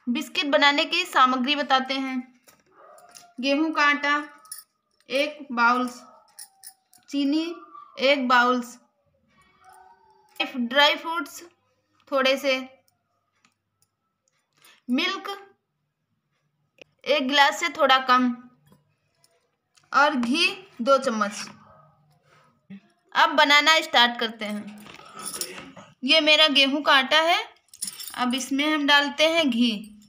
Biscuit बनाने की सामग्री बताते हैं। गेहूं का आटा 1 बाउल्स, चीनी 1 बाउल्स, ड्राई फ्रूट्स थोड़े से, मिल्क 1 गिलास से थोड़ा कम और घी 2 चम्मच। अब बनाना स्टार्ट करते हैं। ये मेरा गेहूं का आटा है। अब इसमें हम डालते हैं घी।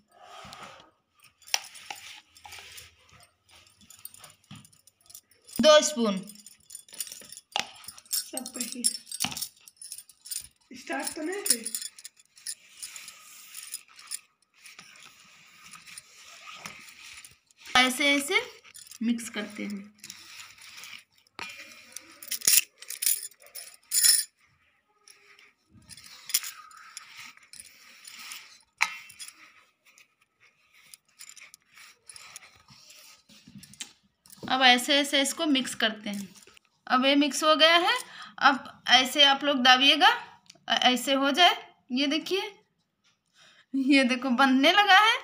दो स्पून। सब पहले स्टार्ट तो नहीं थे। ऐसे ऐसे मिक्स करते हैं। अब ऐसे ऐसे इसको मिक्स करते हैं। अब ये मिक्स हो गया है। अब ऐसे आप लोग दाबिएगा, ऐसे हो जाए। ये देखिए, ये देखो बनने लगा है।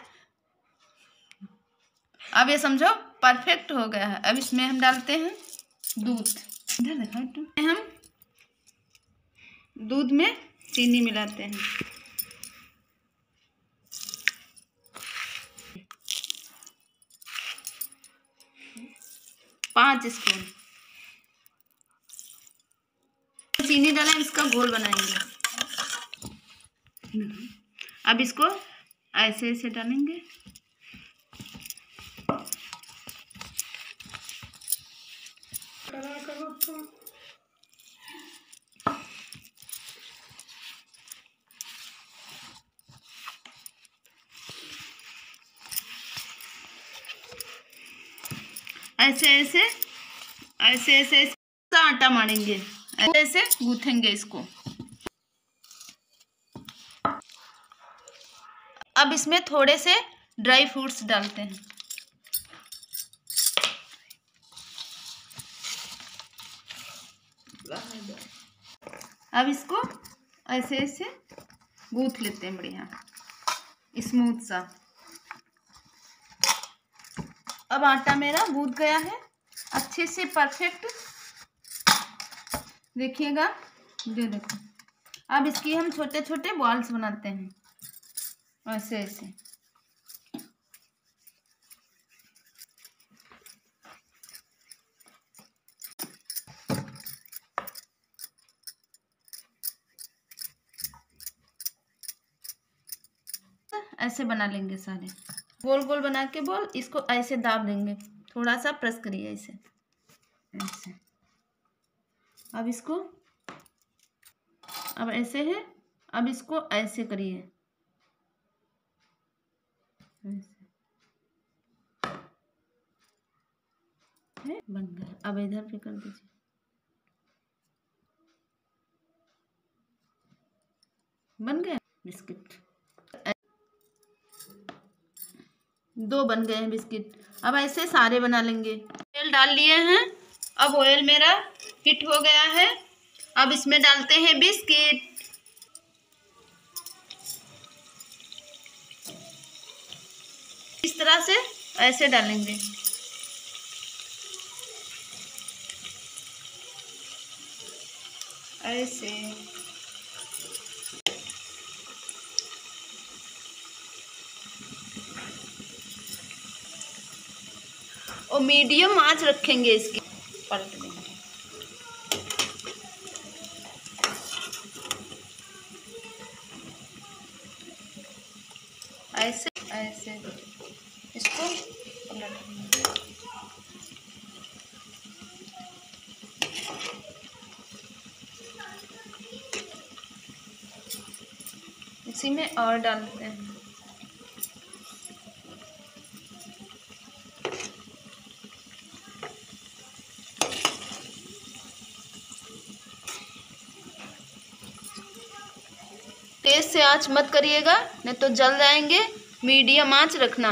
अब ये समझो परफेक्ट हो गया है। अब इसमें हम डालते हैं दूध। इधर देखो, हम दूध में चीनी मिलाते हैं। पाँच स्पून चीनी डालें, इसका घोल बनाएंगे। अब इसको ऐसे ऐसे डालेंगे। ऐसे ऐसे ऐसे ऐसे आटा मारेंगे, ऐसे ऐसे गूंथेंगे इसको। अब इसमें थोड़े से ड्राई फ्रूट्स डालते हैं। अब इसको ऐसे ऐसे गूंथ लेते हैं बढ़िया स्मूथ सा। अब आटा मेरा गूंथ गया है अच्छे से, परफेक्ट। देखिएगा, ये देखो। अब इसकी हम छोटे छोटे बॉल्स बनाते हैं ऐसे ऐसे। ऐसे बना लेंगे सारे, गोल गोल बना के बॉल। इसको ऐसे दाब देंगे, थोड़ा सा प्रेस करिए ऐसे ऐसे। अब इसको, अब ऐसे है। अब इसको ऐसे करिए ऐसे। है, बन गया। अब इधर पे कर दीजिए। बन गया बिस्किट। 2 बन गए हैं बिस्किट। अब ऐसे सारे बना लेंगे। ऑयल डाल लिए हैं। अब ऑयल मेरा हीट हो गया है। अब इसमें डालते हैं बिस्किट। इस तरह से ऐसे डालेंगे। ऐसे और मीडियम आंच रखेंगे इसकी। पलट देंगे। ऐसे ऐसे इसको पलट देंगे। इसी में और डालते हैं। तेज से आंच मत करिएगा, नहीं तो जल जाएंगे। मीडियम आंच रखना।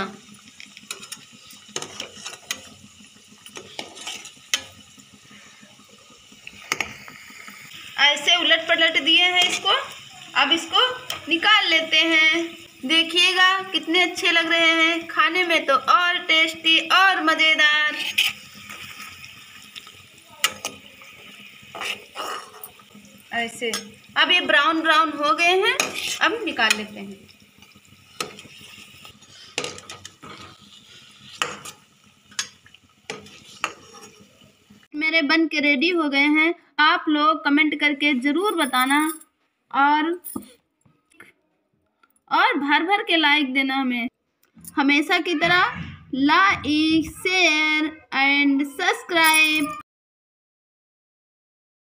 ऐसे उलट पलट दिए हैं इसको। अब इसको निकाल लेते हैं। देखिएगा कितने अच्छे लग रहे हैं, खाने में तो और टेस्टी और मज़ेदार। ऐसे अब ये ब्राउन ब्राउन हो गए हैं, अब निकाल लेते हैं। मेरे बन के रेडी हो गए हैं। आप लोग कमेंट करके ज़रूर बताना और भर भर के लाइक देना हमें। हमेशा की तरह लाइक, शेयर एंड सब्सक्राइब।